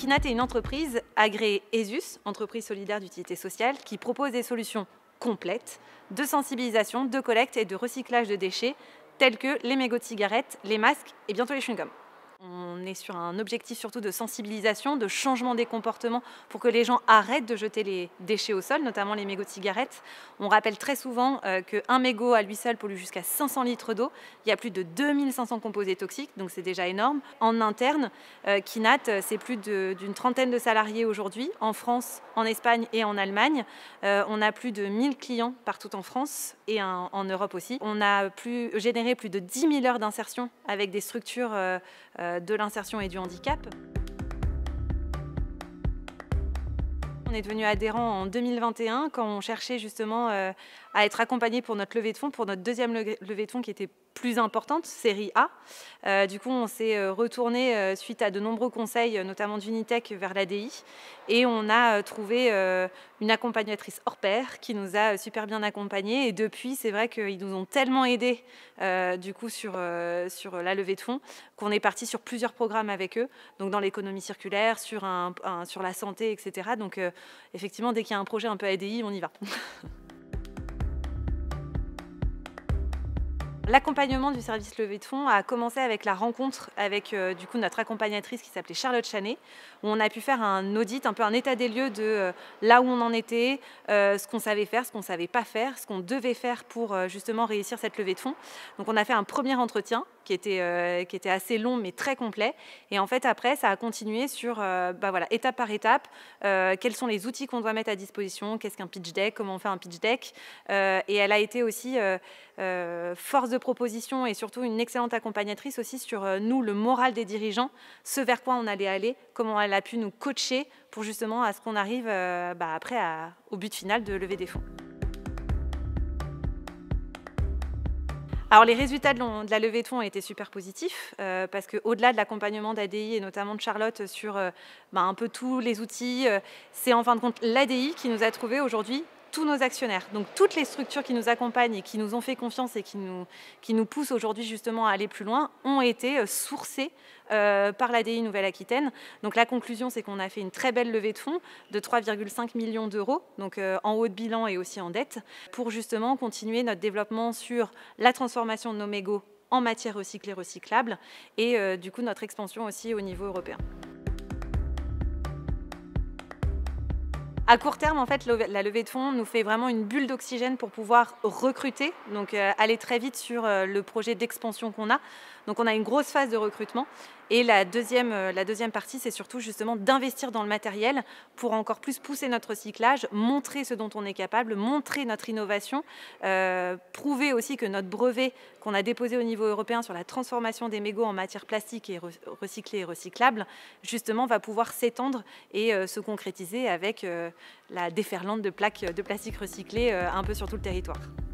Kinat est une entreprise agréée ESUS, entreprise solidaire d'utilité sociale, qui propose des solutions complètes de sensibilisation, de collecte et de recyclage de déchets tels que les mégots de cigarettes, les masques et bientôt les chewing-gums. On est sur un objectif surtout de sensibilisation, de changement des comportements pour que les gens arrêtent de jeter les déchets au sol, notamment les mégots de cigarettes. On rappelle très souvent qu'un mégot à lui seul pollue jusqu'à 500 litres d'eau. Il y a plus de 2500 composés toxiques, donc c'est déjà énorme. En interne, Kinat, c'est plus d'une trentaine de salariés aujourd'hui, en France, en Espagne et en Allemagne. On a plus de 1000 clients partout en France et en Europe aussi. On a généré plus de 10 000 heures d'insertion avec des structures de l'insertion et du handicap. On est devenu adhérent en 2021 quand on cherchait justement à être accompagné pour notre levée de fonds, pour notre deuxième levée de fonds qui était plus importante, série A. Du coup, on s'est retourné suite à de nombreux conseils, notamment d'Unitech, vers l'ADI. Et on a trouvé une accompagnatrice hors pair qui nous a super bien accompagnés. Et depuis, c'est vrai qu'ils nous ont tellement aidés du coup, sur la levée de fonds qu'on est parti sur plusieurs programmes avec eux. Donc dans l'économie circulaire, sur la santé, etc. Donc effectivement, dès qu'il y a un projet un peu ADI, on y va. L'accompagnement du service levée de fonds a commencé avec la rencontre avec du coup, notre accompagnatrice qui s'appelait Charlotte Chanet, où on a pu faire un audit, un peu un état des lieux de là où on en était, ce qu'on savait faire, ce qu'on ne savait pas faire, ce qu'on devait faire pour justement réussir cette levée de fonds. Donc on a fait un premier entretien qui était assez long mais très complet. Et en fait après ça a continué sur voilà, étape par étape, quels sont les outils qu'on doit mettre à disposition, qu'est-ce qu'un pitch deck, comment on fait un pitch deck. Et elle a été aussi force de proposition et surtout une excellente accompagnatrice aussi sur nous, le moral des dirigeants, ce vers quoi on allait aller, comment elle a pu nous coacher pour justement à ce qu'on arrive après au but final de lever des fonds. Alors les résultats de la levée de fonds ont été super positifs parce qu'au-delà de l'accompagnement d'ADI et notamment de Charlotte sur un peu tous les outils, c'est en fin de compte l'ADI qui nous a trouvé aujourd'hui tous nos actionnaires. Donc toutes les structures qui nous accompagnent et qui nous ont fait confiance et qui nous poussent aujourd'hui justement à aller plus loin ont été sourcées par l'ADI Nouvelle-Aquitaine. Donc la conclusion, c'est qu'on a fait une très belle levée de fonds de 3,5 millions d'euros, donc en haut de bilan et aussi en dette, pour justement continuer notre développement sur la transformation de nos mégots en matière recyclée, recyclable et du coup notre expansion aussi au niveau européen. À court terme, en fait, la levée de fonds nous fait vraiment une bulle d'oxygène pour pouvoir recruter, donc aller très vite sur le projet d'expansion qu'on a. Donc on a une grosse phase de recrutement. Et la deuxième partie, c'est surtout justement d'investir dans le matériel pour encore plus pousser notre recyclage, montrer ce dont on est capable, montrer notre innovation, prouver aussi que notre brevet qu'on a déposé au niveau européen sur la transformation des mégots en matière plastique et recyclée et recyclable, justement va pouvoir s'étendre et se concrétiser avec la déferlante de plaques de plastique recyclé un peu sur tout le territoire.